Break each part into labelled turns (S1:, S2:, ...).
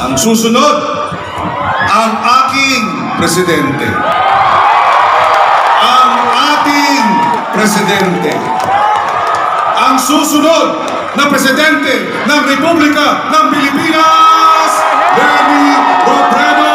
S1: Ang susunod, ang aking presidente. Ang ating presidente. Ang susunod na presidente ng Republika ng Pilipinas, Leni Robredo!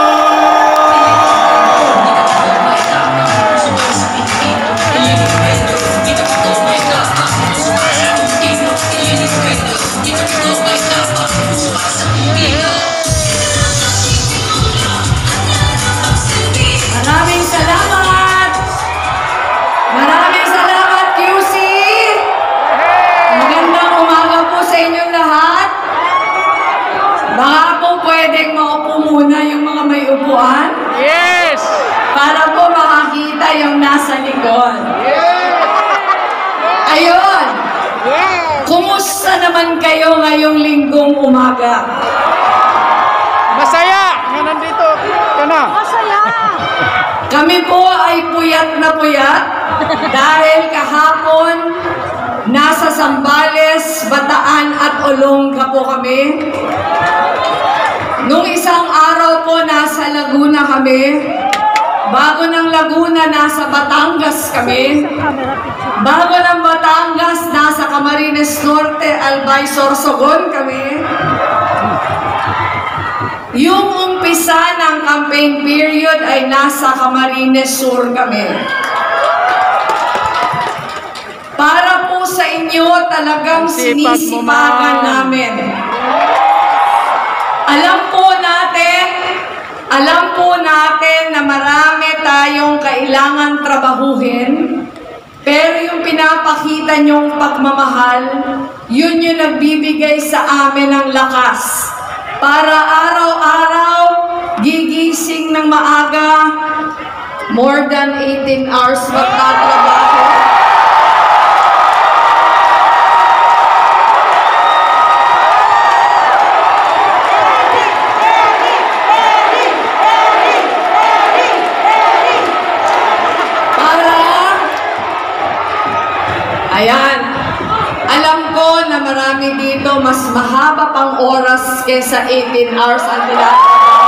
S2: Maraming salamat! Maraming salamat, QC! Magandang umaga po sa inyong lahat. Baka po pwedeng maupo muna yung mga may upuan.
S3: Yes!
S2: Para po makakita yung nasa likod. Ayun! Kumusta naman kayo ngayong linggong umaga?
S3: Masaya nga nandito ka na.
S4: Masaya!
S2: Kami po ay puyat na puyat dahil kahapon nasa Zambales, Bataan at Olonga po kami. Nung isang araw po nasa Laguna kami. Bago ng Laguna, nasa Batangas kami. Bago ng Batangas, nasa Camarines Norte, Albay, Sorsogon kami. Yung umpisa ng campaign period ay nasa Camarines Sur kami. Para po sa inyo, talagang sinisipagan namin. Alam po natin na marami tayong kailangan trabahuhin, pero yung pinapakita nyong pagmamahal, yun yung nagbibigay sa amin ng lakas. Para araw-araw, gigising ng maaga, more than 18 hours magtatrabaho. Ayan, alam ko na marami dito mas mahaba pang oras kesa 18 hours ang ginagawa.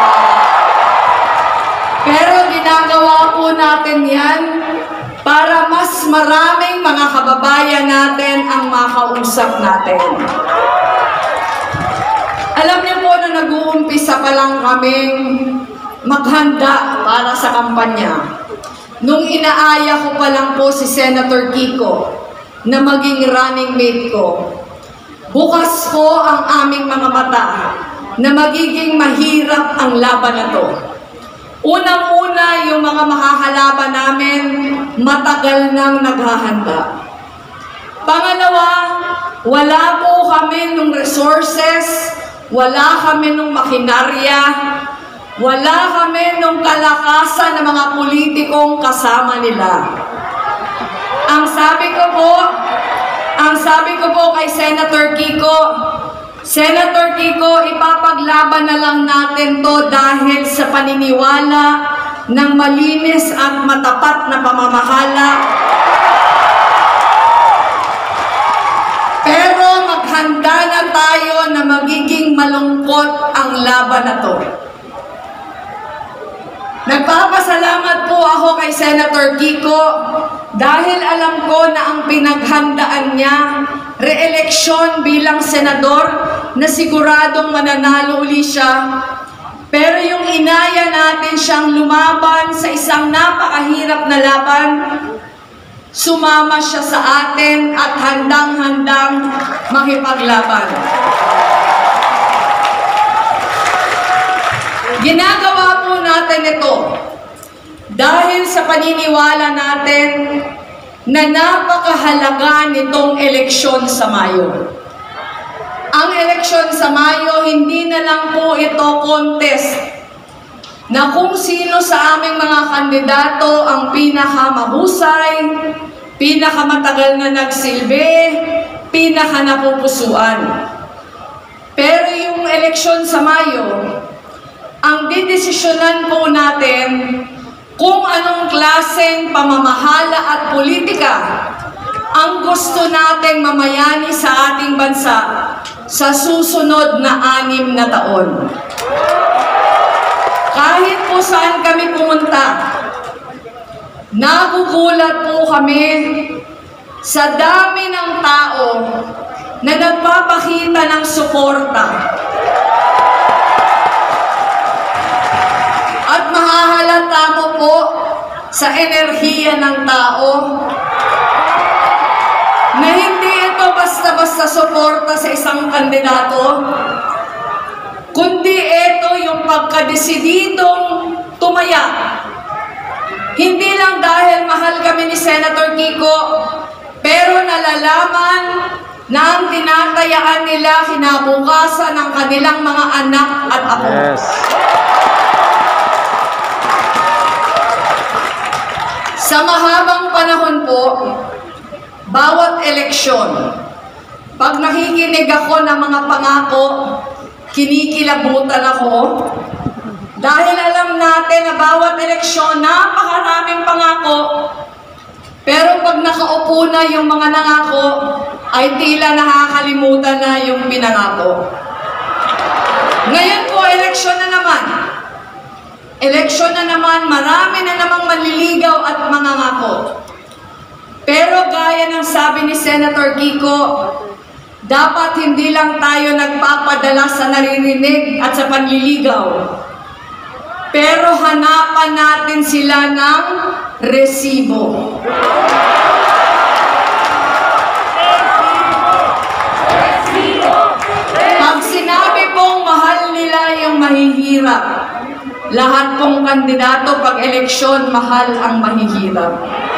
S2: Pero ginagawa po natin yan para mas maraming mga kababayan natin ang makausap natin. Alam niyo po na nag-uumpisa pa lang kaming maghanda para sa kampanya. Nung inaaya ko pa lang po si Senator Kiko na maging running mate ko, bukas po ang aming mga mata na magiging mahirap ang laban na to. Unang-una, yung mga makakalaban namin, matagal nang naghahanda. Pangalawa, wala po kami nung resources, wala kami nung makinarya, wala kami nung kalakasan ng mga politikong kasama nila. Ang sabi ko po kay Senator Kiko, ipapaglaban na lang natin to dahil sa paniniwala ng malinis at matapat na pamamahala. Pero maghanda na tayo na magiging malungkot ang laban na to. Nagpapasalamat po ako kay Senator Kiko dahil alam ko na ang pinaghandaan niya, re-eleksyon bilang senador na siguradong mananalo uli siya. Pero yung inaya natin siyang lumaban sa isang napakahirap na laban, sumama siya sa atin at handang-handang makipaglaban. Ginagawa po natin ito dahil sa paniniwala natin na napakahalaga nitong eleksyon sa Mayo. Ang eleksyon sa Mayo, hindi na lang po ito contest na kung sino sa aming mga kandidato ang pinakamahusay, pinakamatagal na nagsilbi, pinakanapupusuan. Pero yung eleksyon sa Mayo, ang didesisyonan po natin kung anong klaseng pamamahala at politika ang gusto nating mamayani sa ating bansa sa susunod na 6 na taon. Kahit po saan kami pumunta, nagugulat po kami sa dami ng tao na nagpapakita ng suporta. At mahahalata mo po sa enerhiya ng tao na hindi ito basta-basta suporta sa isang kandidato, kundi ito yung pagkadesididong tumaya. Hindi lang dahil mahal kami ni Senator Kiko, pero nalalaman na ang tinatayaan nila kinabukasan ng kanilang mga anak at apo.
S3: Yes.
S2: Sa mahabang panahon po, bawat eleksyon, pag nakikinig ako ng mga pangako, kinikilabutan ako. Dahil alam natin na bawat eleksyon, napakaraming pangako. Pero pag nakaupo na yung mga nangako, ay tila nakakalimutan na yung pinangako. Ngayon po, eleksyon na naman. Eleksyon na naman, marami na namang manliligaw at mangangako. Pero gaya ng sabi ni Senator Kiko, dapat hindi lang tayo nagpapadala sa naririnig at sa panliligaw. Pero hanapan natin sila ng resibo. Pag sinabi pong mahal nila yung mahihirap, lahat pong kandidato pag eleksyon, mahal ang mahihirap.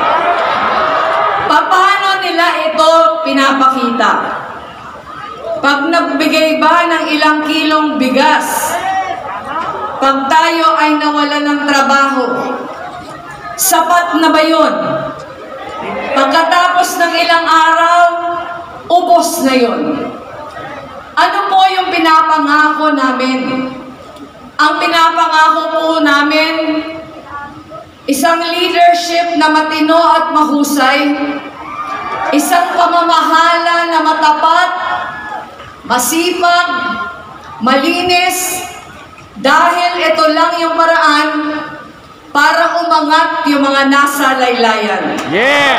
S2: Paano nila ito pinapakita? Pag nagbigay ba ng ilang kilong bigas, pag tayo ay nawala ng trabaho, sapat na ba yun? Pagkatapos ng ilang araw, ubos na yun. Ano po yung pinapangako namin? Ang pinapangako po namin, isang leadership na matino at mahusay, isang pamamahala na matapat, masipag, malinis, dahil ito lang yung paraan para umangat yung mga nasa laylayan.
S3: Yeah!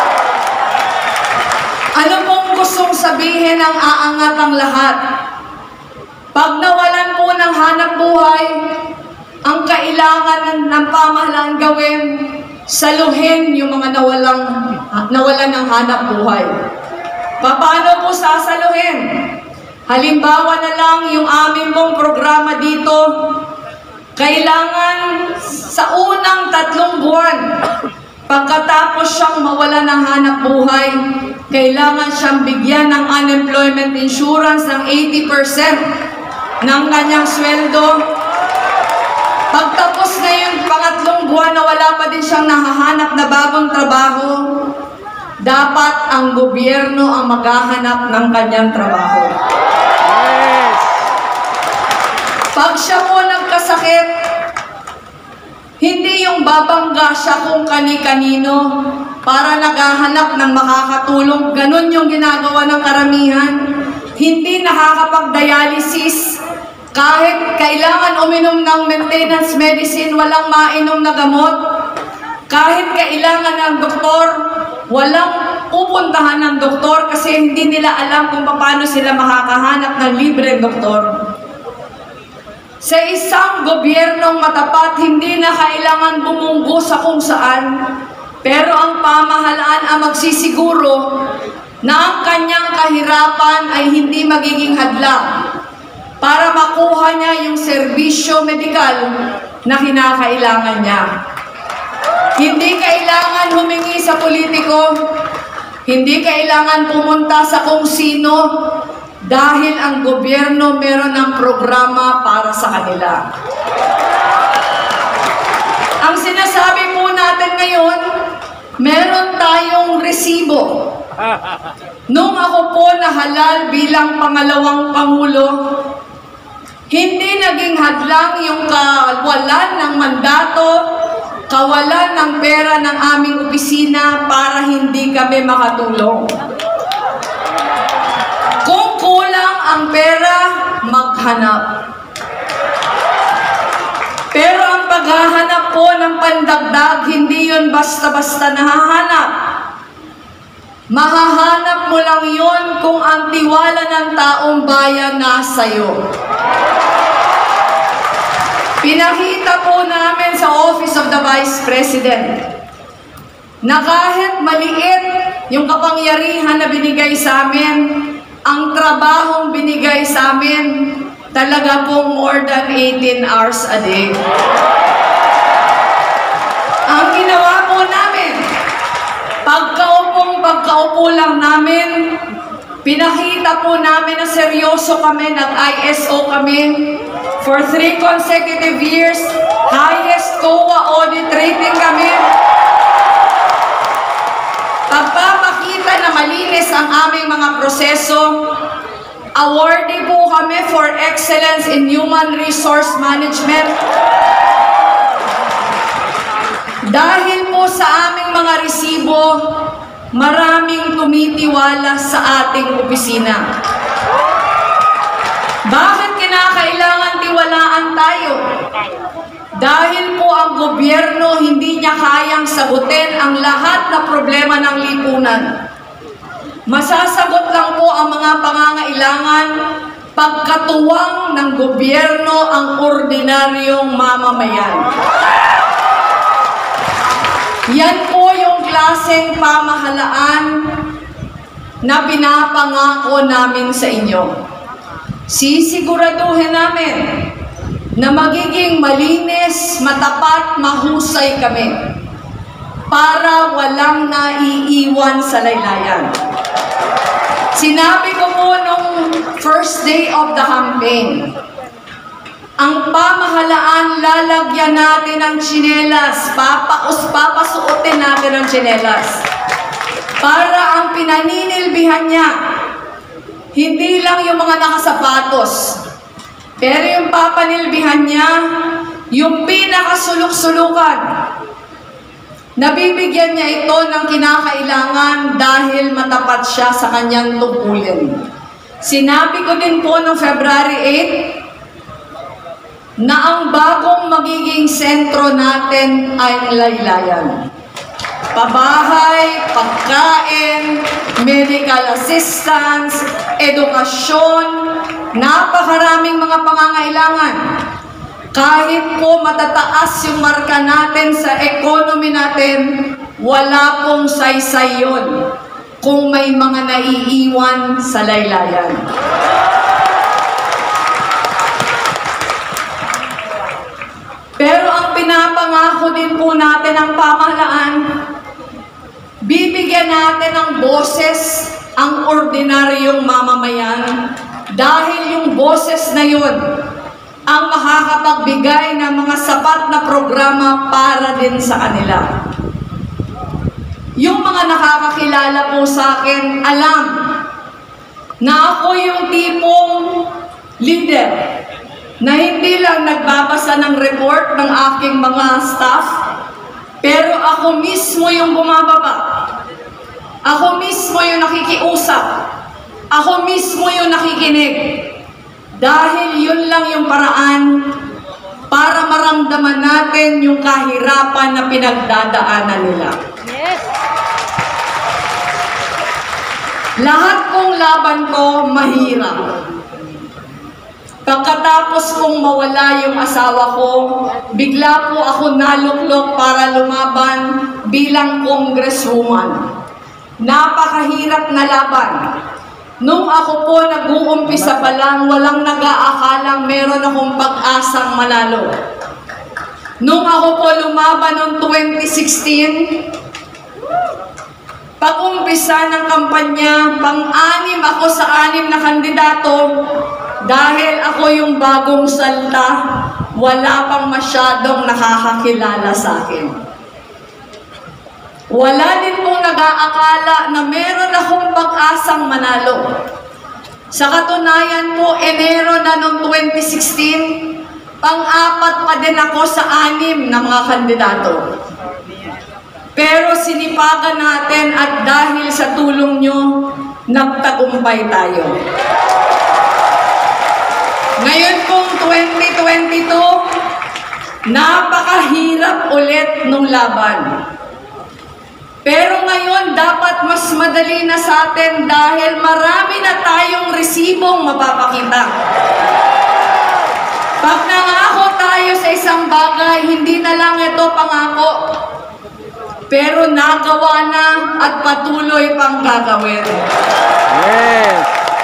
S2: Ano pong gustong sabihin ang aangat ang lahat? Pag nawalan po ng hanap buhay, ang kailangan ng pamahalaan gawin, saluhin yung mga nawalan ng hanap buhay. Paano po sasaluhin? Halimbawa na lang yung aming pong programa dito, kailangan sa unang 3 buwan, pagkatapos siyang mawala ng hanap buhay, kailangan siyang bigyan ng unemployment insurance ng 80% ng kanyang sweldo. Pagtapos na yung 3 buwan na wala pa din siyang nahahanap na bagong trabaho, dapat ang gobyerno ang maghahanap ng kanyang trabaho.
S3: Yes!
S2: Pag siya po nagkasakit, hindi yung babangga siya kung kani-kanino para naghahanap ng makakatulong. Ganon yung ginagawa ng karamihan. Hindi nakakapag-dialysis. Kahit kailangan uminom ng maintenance medicine, walang mainom na gamot. Kahit kailangan ng doktor, walang pupuntahan ng doktor kasi hindi nila alam kung paano sila makakahanap ng libreng doktor. Sa isang gobyernong matapat, hindi na kailangan bumunggo sa kung saan, pero ang pamahalaan ang magsisiguro na ang kanyang kahirapan ay hindi magiging hadlang para makuha niya yung serbisyo medikal na kinakailangan niya. Hindi kailangan humingi sa politiko, hindi kailangan pumunta sa kung sino, dahil ang gobyerno meron ng programa para sa kanila. Ang sinasabi po natin ngayon, meron tayong resibo. Nung ako po nahalal bilang pangalawang Pangulo, hindi naging hadlang yung kawalan ng mandato, kawalan ng pera ng aming opisina para hindi kami makatulong. Kung kulang ang ang pera, maghanap. Pero ang paghahanap po ng pandagdag, hindi yun basta-basta nahahanap. Mahahanap mo lang yun kung ang tiwala ng taong bayan nasa iyo. Pinakita po namin sa Office of the Vice President na kahit maliit yung kapangyarihan na binigay sa amin, ang trabahong binigay sa amin, talaga pong more than 18 hours a day. Ang ginawa po namin, pagkaupo lang namin, pinakita po namin na seryoso kami, nag-ISO kami for 3 consecutive years, highest COA audit rating kami. Pagpapakita na malinis ang aming mga proseso, awardee po kami for excellence in human resource management. Dahil po sa aming mga resibo, maraming tumitiwala sa ating opisina. Bakit kinakailangan tiwalaan tayo? Dahil po ang gobyerno hindi niya kayang sagutin ang lahat na problema ng lipunan. Masasagot lang po ang mga pangangailangan pagkatuwang ng gobyerno ang ordinaryong mamamayan. Yan po yung klaseng pamahalaan na pinapangako namin sa inyo. Sisiguraduhin namin na magiging malinis, matapat, mahusay kami para walang naiiwan sa laylayan. Sinabi ko po nung first day of the campaign, ang pamahalaan, lalagyan natin ng tsinelas, papasuotin natin ng tsinelas para ang pinaninilbihan niya, hindi lang yung mga nakasapatos, pero yung papanilbihan niya, yung pinakasulok-sulukan. Nabibigyan niya ito ng kinakailangan dahil matapat siya sa kanyang tungkulin. Sinabi ko din po noong February 8 na ang bagong magiging sentro natin ay laylayan. Pabahay, pagkain, medical assistance, edukasyon, napakaraming mga pangangailangan. Kahit po matataas yung marka natin sa economy natin, wala pong saysay yun kung may mga naiiwan sa laylayan. Pero ang pinapangako din po natin ng pamahalaan, bibigyan natin ng boses ang ordinaryong mamamayan dahil yung boses na yun ang makakapagbigay ng mga sapat na programa para din sa kanila. Yung mga nakakakilala po sa akin, alam na ako yung tipong leader na hindi lang nagbabasa ng report ng aking mga staff, pero ako mismo yung bumababa. Ako mismo yung nakikiusap. Ako mismo yung nakikinig. Dahil yun lang yung paraan para maramdaman natin yung kahirapan na pinagdadaanan nila.
S3: Yes.
S2: Lahat kong laban ko mahirap. Pagkatapos kong mawala yung asawa ko, bigla po ako naluklok para lumaban bilang congresswoman. Napakahirap na laban. Nung ako po nag-uumpisa pa lang, walang nag-aakalang meron akong pag-asang manalo. Nung ako po lumaban noong 2016, pag-umpisa ng kampanya, pang-anim ako sa 6 na kandidato, dahil ako yung bagong salta, wala pang masyadong nakakakilala sa akin. Wala din pong nag-aakala na meron akong pag-asang manalo. Sa katunayan po, Enero na noong 2016, pang-4 pa din ako sa 6 na mga kandidato. Pero sinipagan natin at dahil sa tulong nyo, nagtagumpay tayo. 2022, napakahirap ulit nung laban. Pero ngayon, dapat mas madali na sa atin dahil marami na tayong resibong mapapakita. Pag nangako tayo sa isang bagay, hindi na lang ito pangako, pero nagawa na at patuloy pang gagawin.
S3: Yes.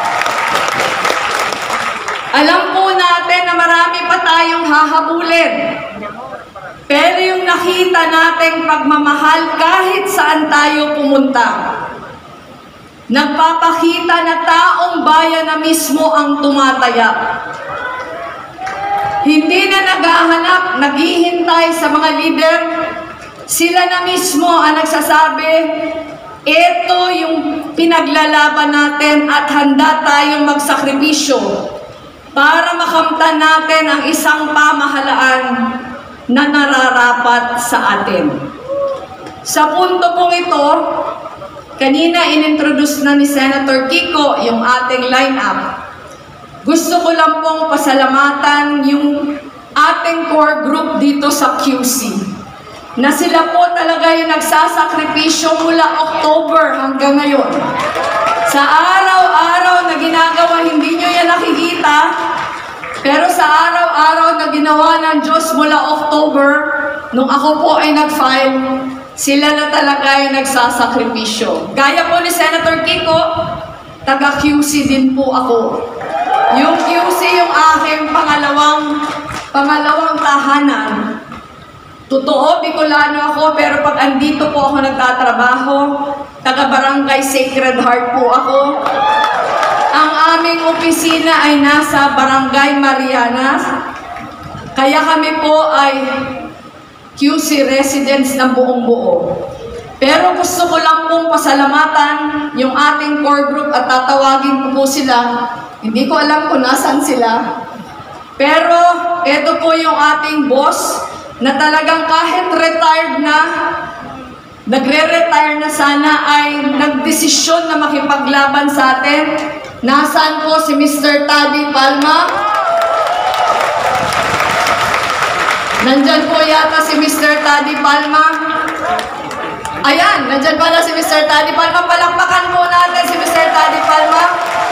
S2: Alam po natin na marami pa tayong hahabulin. Pero yung nakita nating pagmamahal kahit saan tayo pumunta, nagpapakita na taong bayan na mismo ang tumataya. Hindi na naghahanap, naghihintay sa mga leader. Sila na mismo ang nagsasabi, ito yung pinaglalaban natin at handa tayong magsakripisyo para makamtan natin ang isang pamahalaan na nararapat sa atin. Sa punto pong ito, kanina inintroduce na ni Senator Kiko yung ating lineup. Gusto ko lang pong pasalamatan yung ating core group dito sa QC, na sila po talaga yung nagsasakripisyo mula October hanggang ngayon. Sa araw-araw na ginagawa, hindi nyo yan nakikita, pero sa araw-araw na ginawa ng Diyos mula October, nung ako po ay nag-file, sila na talaga yung nagsasakripisyo. Gaya po ni Senator Kiko, taga-QC din po ako. Yung QC yung aking pangalawang tahanan. Totoo, Bicolano ako, pero pag andito po ako nagtatrabaho, taga-barangay Sacred Heart po ako. Ang aming opisina ay nasa Barangay Marianas. Kaya kami po ay QC residents ng buong buo. Pero gusto ko lang pong pasalamatan yung ating core group at tatawagin ko po sila. Hindi ko alam kung nasan sila. Pero ito po yung ating boss na talagang kahit retired na, nagre-retire na sana, ay nagdesisyon na makipaglaban sa atin. Nasaan po si Mr. Taddy Palma? Nandyan po yata si Mr. Taddy Palma. Ayan, nandyan pala si Mr. Taddy Palma. Palakpakan po natin si Mr. Taddy Palma.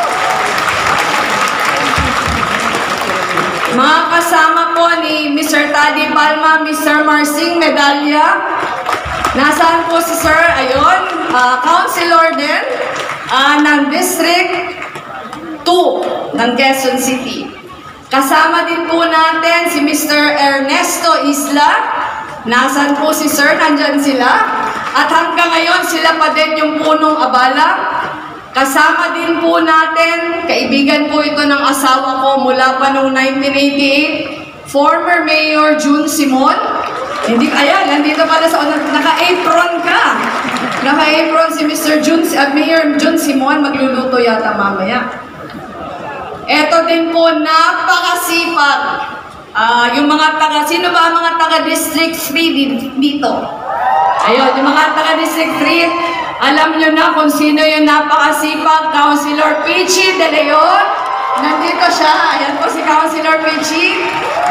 S2: Mga kasama po ni Mr. Taddy Palma, Mr. Marcing Medalya. Nasaan po si Sir? Ayun, Councilor din ng District 2 ng Quezon City. Kasama din po natin si Mr. Ernesto Isla. Nasaan po si Sir? Nandyan sila. At hanggang ngayon, sila pa din yung punong abala. Kasama din po natin, kaibigan po ito ng asawa ko mula pa noong 1988, former Mayor June Simon. Hindi, ayan, nandito pala sa naka-apron ka. Naka-apron si Mr. June, Mayor June Simon, magluluto yata mamaya. Ito din po, napakasipag. Yung mga sino ba ang mga taga-District 3 dito? Ayun, yung mga taga-District 3, alam nyo na kung sino yung napakasipag, Councilor Pichi De Leon. Nandito siya, ayan po si Councilor Pichi.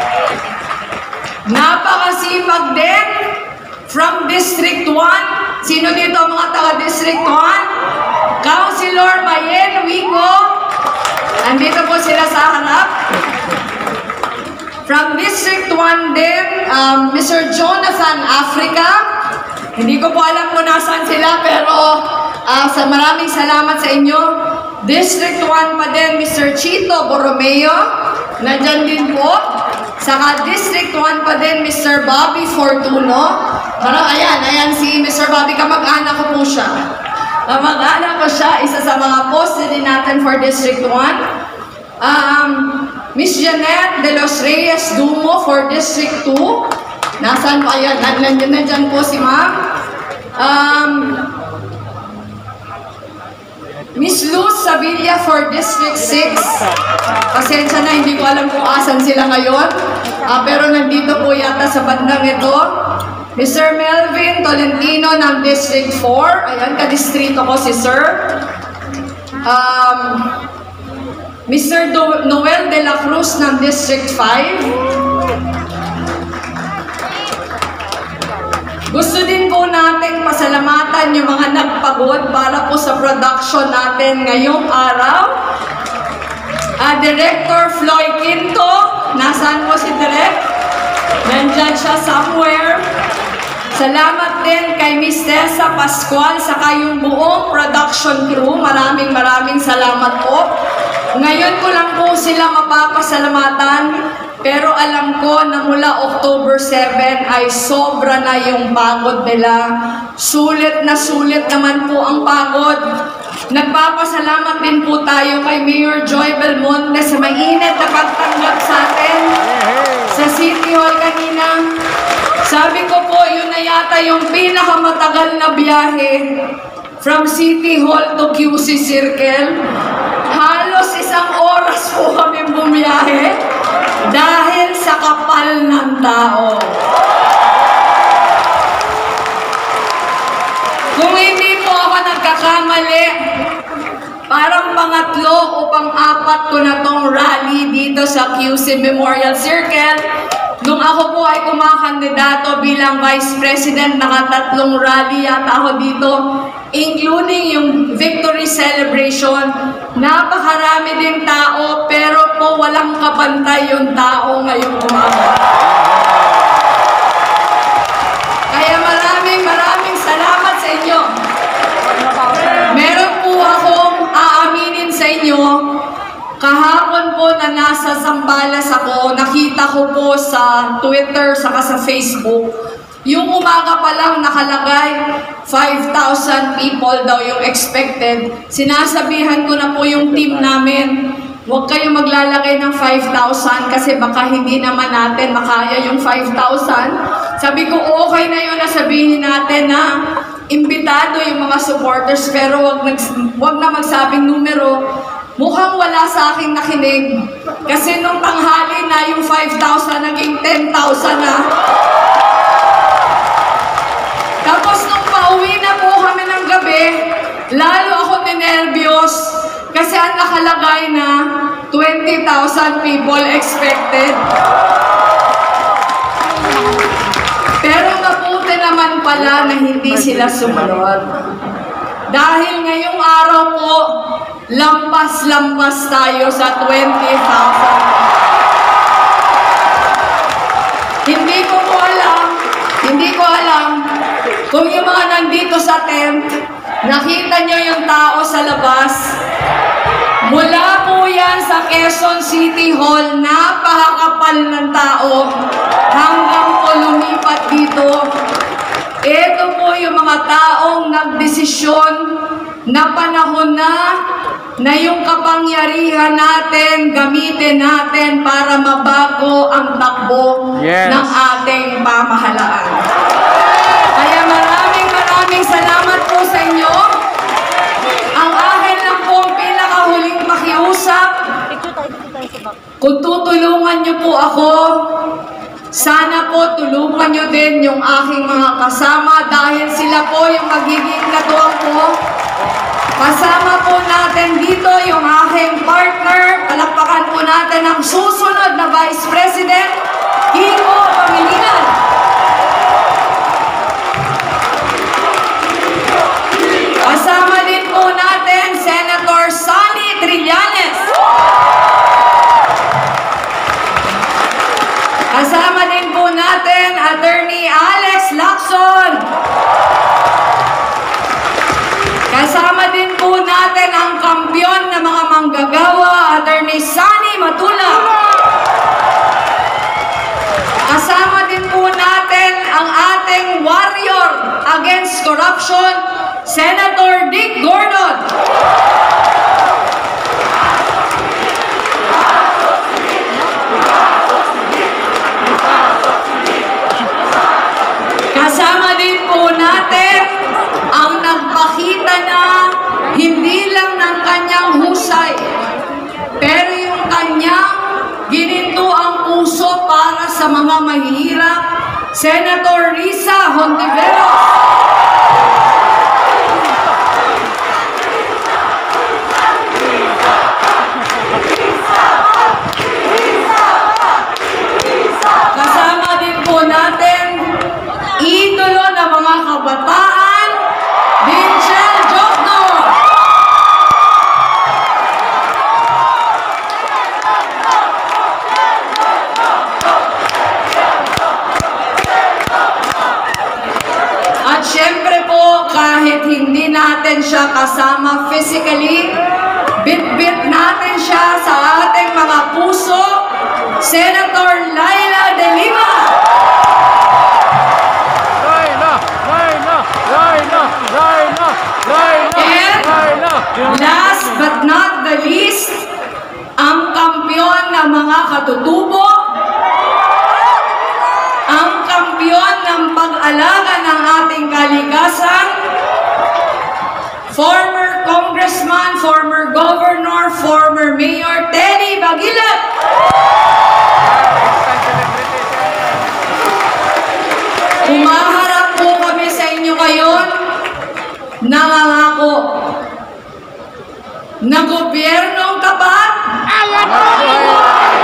S2: Napakasipag din, from District 1. Sino dito ang mga taga-District 1? Councilor Mayen Wico. Andito po sila sa harap. From District 1 din, Mr. Jonathan Africa. Hindi ko po alam kung nasaan sila, pero maraming salamat sa inyo. District 1 pa din, Mr. Chito Borromeo. Nandyan din po. Saka District 1 pa din, Mr. Bobby Fortuno. Ayan si Mr. Bobby, kamag-anak ko po siya. Kamag-anak ko siya, isa sa mga poste din natin for District 1. Miss Janet De Los Reyes Dumo for District 2. Nasaan pa yan? Nandyan po si ma'am. Miss Luz Sabilla for District 6. Pasensya na, hindi ko alam kung asan sila ngayon. Pero nandito po yata sa bandang ito. Mr. Melvin Tolentino ng District 4. Ayan, ka-distrito ko si Sir. Mr. Noel de la Cruz ng District 5. Gusto din po natin pasalamatan yung mga nagpagod para po sa production natin ngayong araw. Director Floyd Quinto, nasaan po si Direk? Nandyan siya somewhere. Salamat din kay Miss Tessa Pascual saka yung buong production crew. Maraming salamat po. Ngayon ko lang po sila mapapasalamatan, pero alam ko na mula October 7 ay sobra na yung pagod nila. Sulit na sulit naman po ang pagod. Nagpapasalamat din po tayo kay Mayor Joy Belmonte sa mainit na pagtanggap sa atin sa City Hall kanina. Sabi ko po, yun na yata yung pinakamatagal na biyahe from City Hall to QC Circle. Halos 1 oras po kami bumiyahe dahil sa kapal ng tao. Kung hindi po ako nagkakamali, parang pangatlo o pang-apat ko na tong rally dito sa QC Memorial Circle. Nung ako po ay kumakandidato bilang Vice President, nakatatlong rally yata ako dito, including yung victory celebration. Napakarami din tao, pero po walang kapantay yung tao ngayong umaga. Kaya maraming salamat sa inyo. Meron po akong aaminin sa inyo. Kahapon po na nasa Zambales ako, nakita ko po sa Twitter saka sa Facebook, yung umaga pa lang nakalagay 5,000 people daw yung expected. Sinasabihan ko na po yung team namin, huwag kayo maglalagay ng 5,000 kasi baka hindi naman natin makaya yung 5,000. Sabi ko, okay na yun na sabihin natin na imbitado yung mga supporters, pero wag na magsabing numero. Mukhang wala sa aking nakinig. Kasi nung tanghali na yung 5,000 naging 10,000 na. Tapos nung pauwi na po kami ng gabi, lalo ako ninervyos kasi ang nakalagay na 20,000 people expected. Pero mabuti naman pala na hindi sila sumunod. Dahil ngayong araw po, lampas-lampas tayo sa 20,000. Hindi ko alam kung yung mga nandito sa tent, nakita nyo yung tao sa labas. Mula po yan sa Quezon City Hall, napakakapal ng tao hanggang po lumipat dito. Ito po yung mga taong nagdesisyon na panahon na yung kapangyarihan natin, gamitin natin para mabago ang takbo ng ating pamahalaan. Kaya maraming salamat po sa inyo. Ang akin lang po ang pinakahuling makiusap. Kung tutulungan niyo po ako, sana po tulungan niyo din yung aking mga kasama dahil sila po yung magiging katuwang ko. Kasama po natin dito yung aking partner. Palakpakan po natin ang susunod na Vice President, Kiko Pangilinan. Kasama din po natin Senator Sonny Trillanes. Kasama din po natin Attorney Alex Lacson. Kasama din po natin ang kampyon ng mga manggagawa, Attorney Sunny Matula. Kasama din po natin ang ating warrior against corruption, Senator Dick Gordon. Kasama din po natin ang nagpakita na hindi lang ng kanyang husay, pero yung kanyang gininto ang puso para sa mga mahihirap, Senator Risa Hontiveros. natin siya kasama physically. Bit-bit natin siya sa ating mga puso. Senator Laila De Lima. And last but not the least, ang kampiyon ng mga katutubo, ang kampiyon ng pag-alaga ng ating kalikasan, former congressman, former governor, former mayor, Tenny Baguilat. Umaharap po kami sa inyo ngayon, nangangako na gobyernong tapat,